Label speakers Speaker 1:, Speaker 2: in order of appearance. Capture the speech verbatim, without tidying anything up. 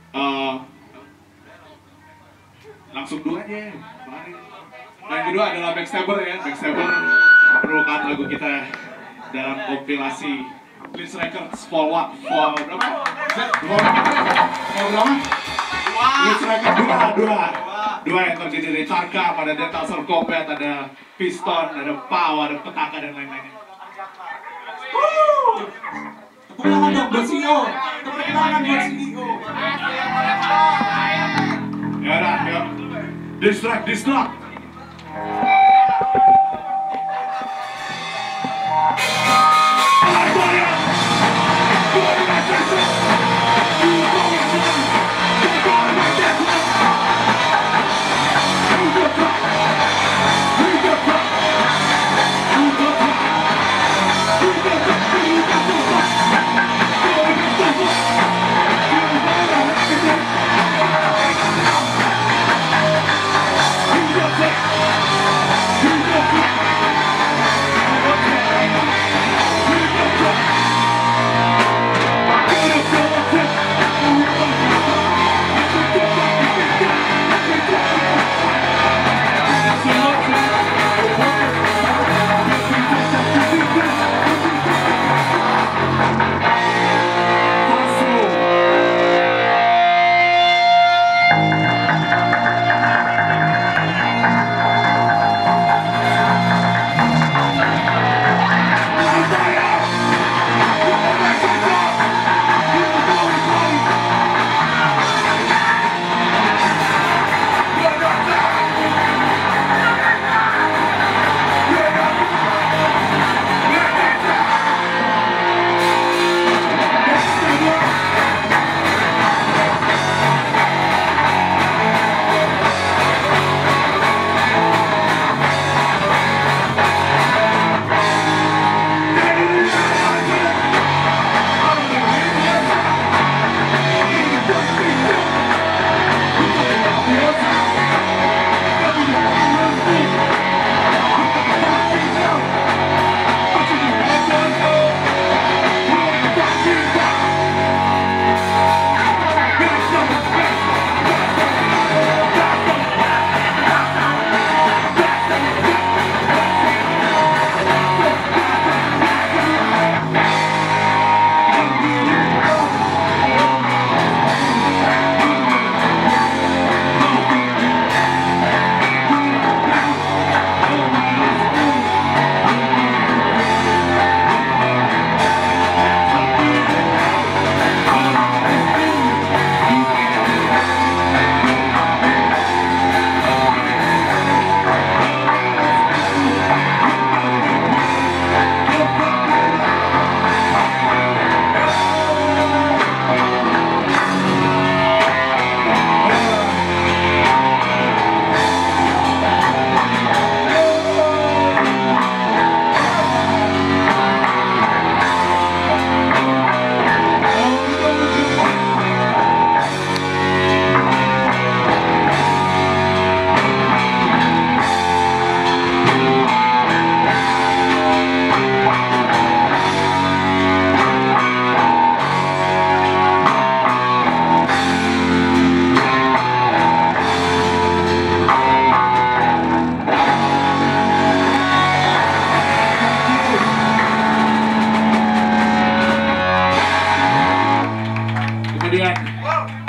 Speaker 1: Uh, langsung dua aja. Mari. Nah, yang kedua adalah Backstabber ya. Backstabber merupakan lagu kita dalam kompilasi Please Records Vol One, Vol berapa? Vol berapa? Please Records dua, dua, dua yang terdiri dari Tarkam, ada Dental Sarcopet, ada Piston, ada Pau, ada Petaka dan lain-lainnya.
Speaker 2: Tepuk tangan dong buat C E O. Tepuk tangan buat C E O.
Speaker 1: Ya udah, yuk. Distract, distract. Kemudian